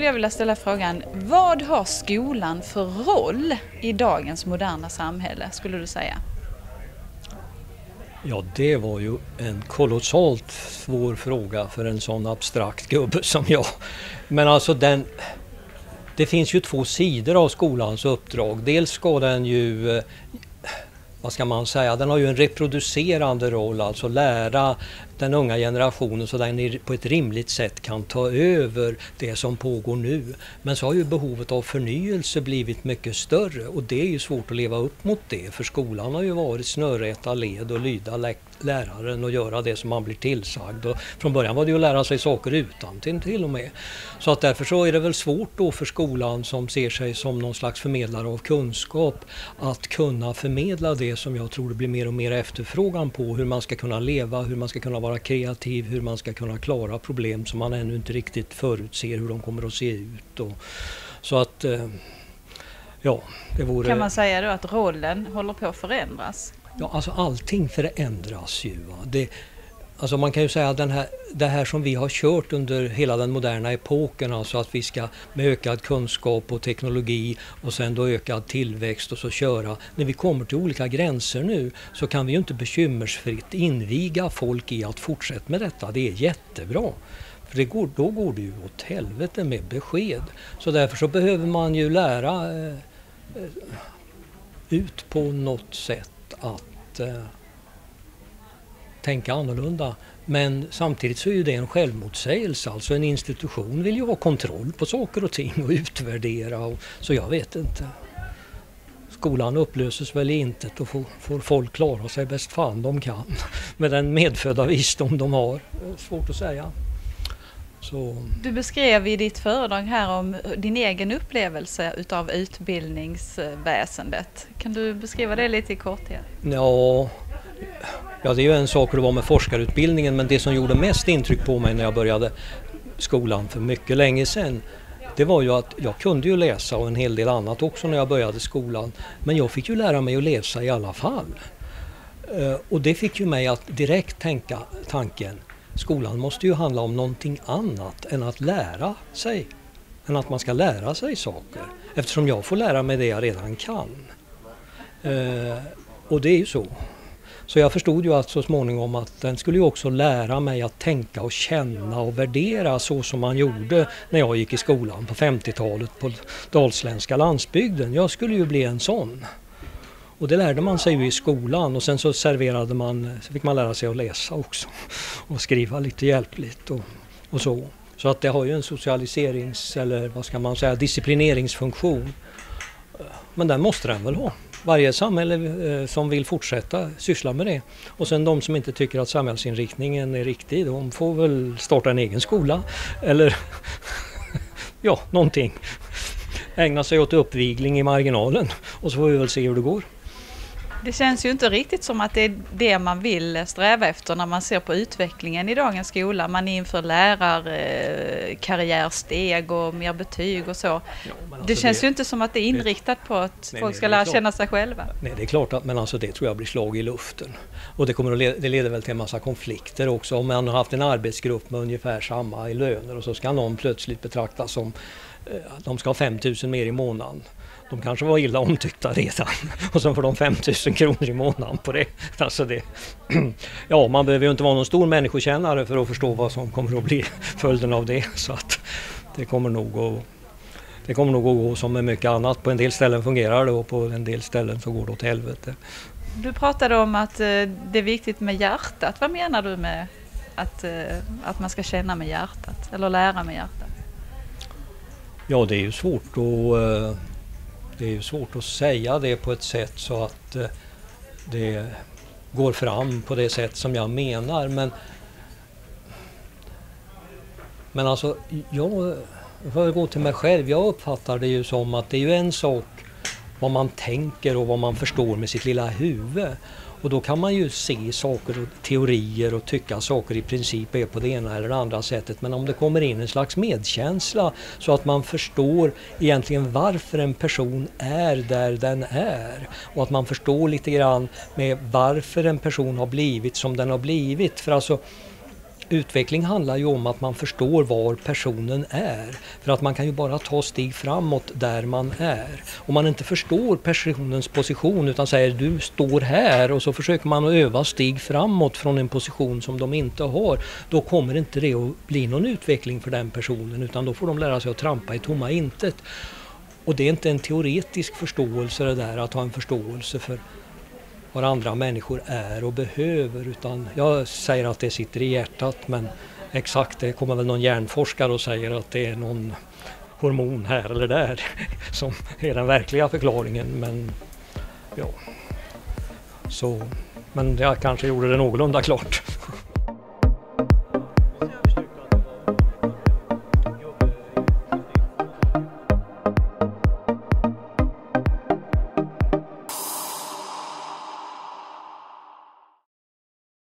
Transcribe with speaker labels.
Speaker 1: jag vilja ställa frågan, vad har skolan för roll i dagens moderna samhälle, skulle du säga?
Speaker 2: Ja, det var ju en kolossalt svår fråga för en sån abstrakt gubbe som jag. Men alltså det finns ju två sidor av skolans uppdrag. Dels ska den ju, vad ska man säga, den har ju en reproducerande roll, alltså lära den unga generationen så den på ett rimligt sätt kan ta över det som pågår nu. Men så har ju behovet av förnyelse blivit mycket större och det är ju svårt att leva upp mot det, för skolan har ju varit snörräta led och lyda läraren och göra det som man blir tillsagd. Och från början var det ju att lära sig saker utan till och med. Så att därför så är det väl svårt då för skolan, som ser sig som någon slags förmedlare av kunskap, att kunna förmedla det som jag tror det blir mer och mer efterfrågan på, hur man ska kunna leva, hur man ska kunna vara kreativ, hur man ska kunna klara problem som man ännu inte riktigt förutser hur de kommer att se ut. Och, så att, ja, det vore...
Speaker 1: Kan man säga då att rollen håller på att förändras?
Speaker 2: Ja, alltså allting förändras ju. Va? Alltså man kan ju säga att det här som vi har kört under hela den moderna epoken, alltså att vi ska med ökad kunskap och teknologi och sen då ökad tillväxt och så köra. När vi kommer till olika gränser nu så kan vi ju inte bekymmersfritt inviga folk i att fortsätta med detta. Det är jättebra. För då går det ju åt helvete med besked. Så därför så behöver man ju lära ut på något sätt att tänka annorlunda. Men samtidigt så är ju det en självmotsägelse. Alltså en institution vill ju ha kontroll på saker och ting och utvärdera. Så jag vet inte. Skolan upplöses väl inte och får folk klara sig bäst fan de kan. Med den medfödda visdom de har. Svårt att säga. Så. Du
Speaker 1: beskrev i ditt föredrag här om din egen upplevelse utav utbildningsväsendet. Kan du beskriva det lite i korthet?
Speaker 2: Ja, det är ju en sak att vara med forskarutbildningen, men det som gjorde mest intryck på mig när jag började skolan för mycket länge sedan, det var ju att jag kunde ju läsa och en hel del annat också när jag började skolan, men jag fick ju lära mig att läsa i alla fall. Och det fick ju mig att direkt tänka tanken, skolan måste ju handla om någonting annat än att lära sig, än att man ska lära sig saker, eftersom jag får lära mig det jag redan kan. Och det är ju så. Så jag förstod ju att så småningom att den skulle ju också lära mig att tänka och känna och värdera så som man gjorde när jag gick i skolan på 50-talet på dalsländska landsbygden. Jag skulle ju bli en sån. Och det lärde man sig ju i skolan och sen så så fick man lära sig att läsa också och skriva lite hjälpligt och så. Så att det har ju en eller vad ska man säga, disciplineringsfunktion. Men den måste den väl ha. Varje samhälle som vill fortsätta syssla med det. Och sen de som inte tycker att samhällsinriktningen är riktig, de får väl starta en egen skola. Eller ja, någonting. Ägna sig åt uppvigling i marginalen. Och så får vi väl se hur det går.
Speaker 1: Det känns ju inte riktigt som att det är det man vill sträva efter när man ser på utvecklingen i dagens skola. Man inför lärarkarriärsteg och mer betyg och så. Ja, alltså det känns ju inte som att det är inriktat på att folk ska lära känna sig själva.
Speaker 2: Nej, det är klart att, men alltså det tror jag blir slag i luften. Och det leder väl till en massa konflikter också. Om man har haft en arbetsgrupp med ungefär samma i löner och så ska någon plötsligt betraktas som de ska ha 5 000 mer i månaden. De kanske var illa omtyckta redan och så får de 5 000 kronor i månaden på det. Alltså det. Ja, man behöver ju inte vara någon stor människokännare för att förstå vad som kommer att bli följden av det. Så att det kommer nog att gå som med mycket annat. På en del ställen fungerar det och på en del ställen så går det åt helvete.
Speaker 1: Du pratade om att det är viktigt med hjärtat. Vad menar du med att man ska känna med hjärtat eller lära med hjärtat?
Speaker 2: Ja, det är ju svårt att säga det på ett sätt så att det går fram på det sätt som jag menar. Men alltså, jag får gå till mig själv. Jag uppfattar det ju som att det är ju en sak vad man tänker och vad man förstår med sitt lilla huvud. Och då kan man ju se saker och teorier och tycka saker i princip är på det ena eller det andra sättet. Men om det kommer in en slags medkänsla så att man förstår egentligen varför en person är där den är. Och att man förstår lite grann med varför en person har blivit som den har blivit. För alltså, Utveckling handlar ju om att man förstår var personen är. För att man kan ju bara ta steg framåt där man är. Om man inte förstår personens position utan säger du står här och så försöker man att öva steg framåt från en position som de inte har. Då kommer inte det att bli någon utveckling för den personen utan då får de lära sig att trampa i tomma intet. Och det är inte en teoretisk förståelse det där att ha en förståelse för vad andra människor är och behöver, utan jag säger att det sitter i hjärtat, men exakt det kommer väl någon hjärnforskare och säger att det är någon hormon här eller där som är den verkliga förklaringen, men ja. Så, men jag kanske gjorde det någorlunda klart.